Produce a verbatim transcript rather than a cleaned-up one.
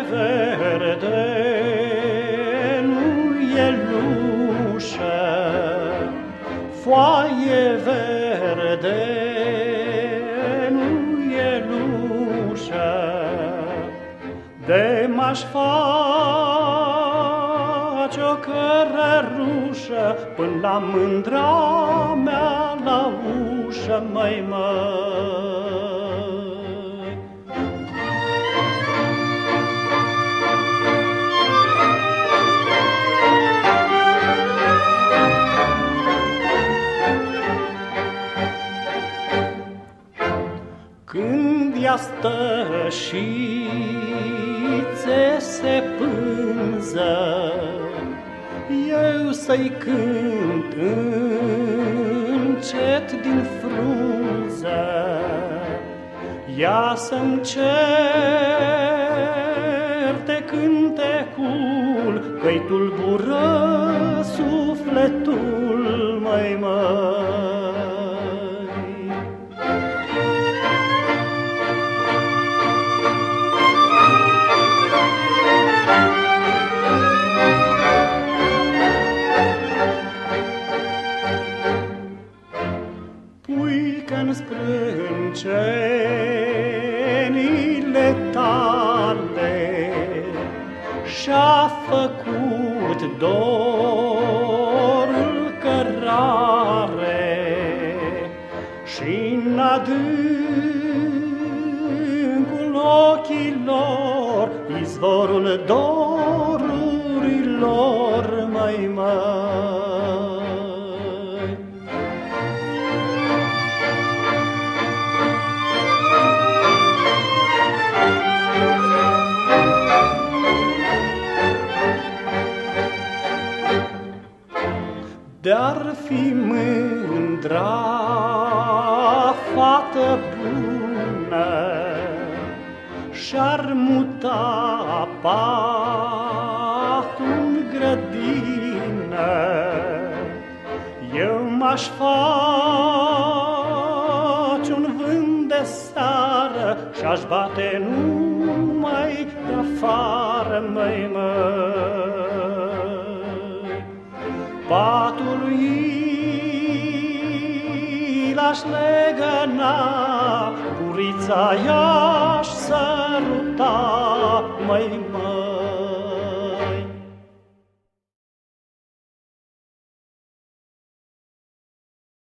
verde, nu e lușă, foaie verde, nu e lușă, de m-aș face o cărărușă până la mândra mea la ușă, măi, măi. Când ea stă și țese pânză, eu să-i cânt încet din frunză, ea să-mi certe cântecul, că-i tulbură sufletul, măi, măi. Puică-n sprâncenile tale și-a făcut dorul cărare, și-n adâncul ochilor izvorul dorurilor, măi, măi. De-ar fi mândra fată bună și-ar muta patul-n grădină, eu m-aș face un vânt de seară și-aș bate numai de-afară, măi, măi. Patul lui l-aș legăna, gurița i-aș săruta, măi, măi.